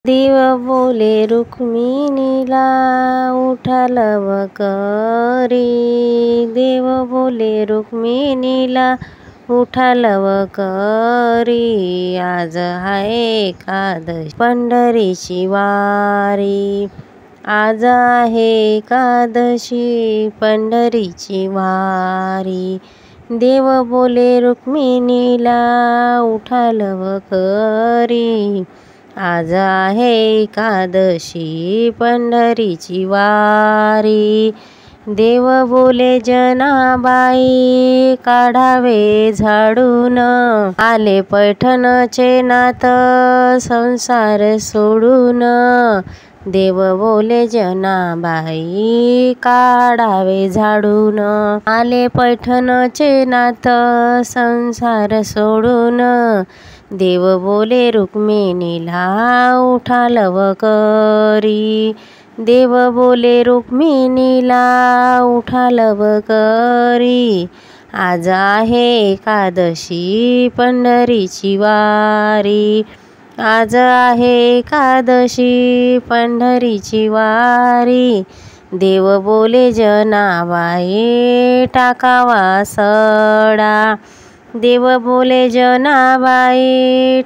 देव बोले रुक्मिणीला उठा लवकरी। देव बोले रुक्मिणीला उठा लवकरी। आज आहे एकादशी पंढरीची वारी। आज आहे एकादशी पंढरीची वारी। देव बोले रुक्मिणीला उठा लवकरी। आज आहे एकादशी पंढरीची वारी। देव बोले जनाबाई काढावे झाडून। आले पैठणचे नाथ संसार सोडून। देव बोले जनाबाई काढावे झाडून। आले पैठणचे नाथ संसार सोडून। देव बोले रुक्मिणीला उठा लवकरी। देव बोले रुक्मिणीला उठा लवकरी। आज आहे एकादशी पंढरीची वारी। आज आहे एकादशी पंढरीची वारी। देव बोले जनाबाई टाकावा सडा। देव बोले जनाबाई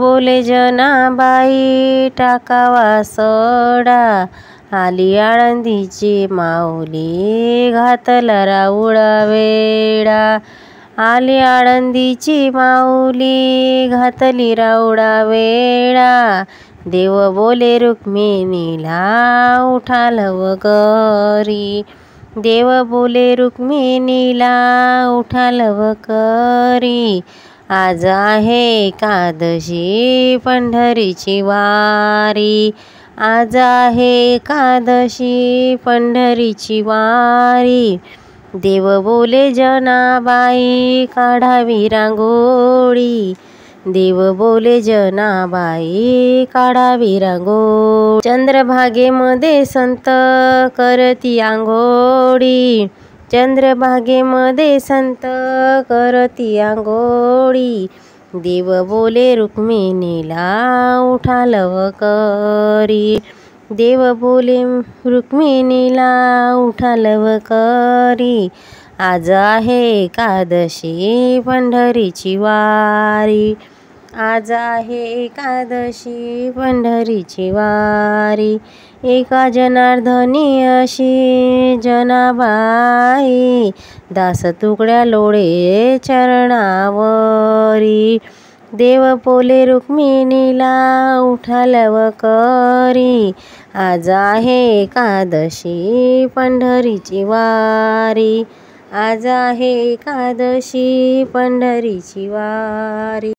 टाकावा सडा। आली आळंदीची माऊली घातला राऊळा वेडा। आली आळंदीची माऊली घातली राऊळा वेडा। देव बोले रुक्मिणीला उठा लवकरी। देव बोले रुक्मिणीला उठा लवकरी। आज आहे एकादशी पंढरीची वारी। आज आहे एकादशी पंढरीची वारी। देव बोले जनाबाई काढावी रांगोळी। देव बोले जनाबाई काढावी रांगोळी। चंद्रभागेमध्ये संत करती आंघोळी। चंद्रभागेमध्ये संत करती आंघोळी। देव बोले रुक्मिणीला उठा लवकरी। देव बोले रुक्मिणीला उठा लवकरी। आज आहे एकादशी पंढरीची वारी। आज आहे एकादशी पंढरीची वारी। एका जनार्दनी अशी जनाबाई दास तुकड्या लोळे चरणावरी। देव बोले रुक्मिणीला उठा लवकरी। आज आहे एकादशी पंढरीची वारी। आज आहे एकादशी पंढरीची वारी।